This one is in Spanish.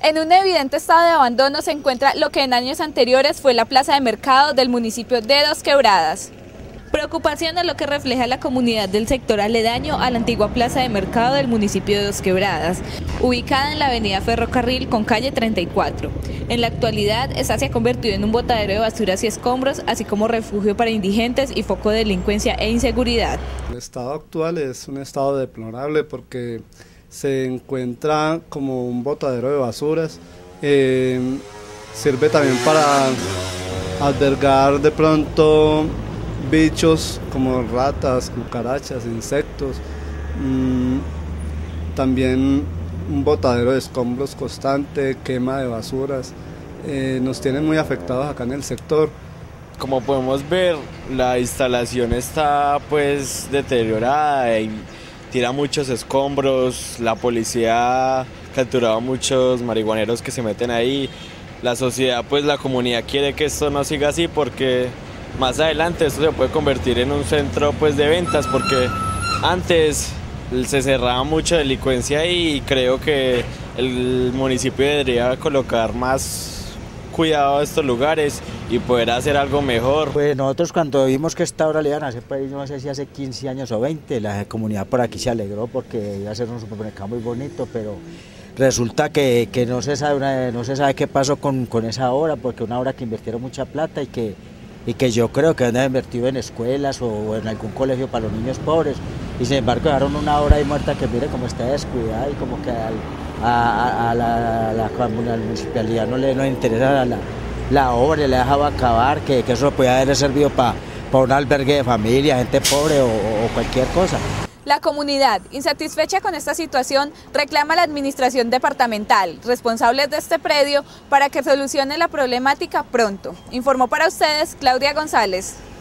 En un evidente estado de abandono se encuentra lo que en años anteriores fue la plaza de mercado del municipio de Dos Quebradas. Preocupación es lo que refleja la comunidad del sector aledaño a la antigua plaza de mercado del municipio de Dos Quebradas, ubicada en la avenida Ferrocarril con calle 34. En la actualidad, esta se ha convertido en un botadero de basuras y escombros, así como refugio para indigentes y foco de delincuencia e inseguridad. El estado actual es un estado deplorable porque se encuentra como un botadero de basuras. Sirve también para albergar de pronto bichos como ratas, cucarachas, insectos. También un botadero de escombros constante, quema de basuras. Nos tienen muy afectados acá en el sector. Como podemos ver, la instalación está pues deteriorada y tira muchos escombros. La policía ha capturado a muchos marihuaneros que se meten ahí. La sociedad, pues la comunidad quiere que esto no siga así porque más adelante esto se puede convertir en un centro pues de ventas, porque antes se cerraba mucha delincuencia ahí y creo que el municipio debería colocar más cuidado a estos lugares y poder hacer algo mejor. Pues nosotros cuando vimos que esta obra le iban a hacer, pues, no sé si hace 15 años o 20, la comunidad por aquí se alegró porque iba a ser un supermercado muy bonito, pero resulta que no se sabe qué pasó con esa obra, porque una obra que invirtieron mucha plata y que yo creo que han invertido en escuelas o en algún colegio para los niños pobres, y sin embargo dejaron una obra ahí muerta que mire cómo está descuidada y como que a la municipalidad no le interesa la obra, le dejaba acabar, que eso podía haber servido para un albergue de familia, gente pobre o cualquier cosa. La comunidad, insatisfecha con esta situación, reclama a la administración departamental, responsables de este predio, para que solucione la problemática pronto. Informó para ustedes Claudia González.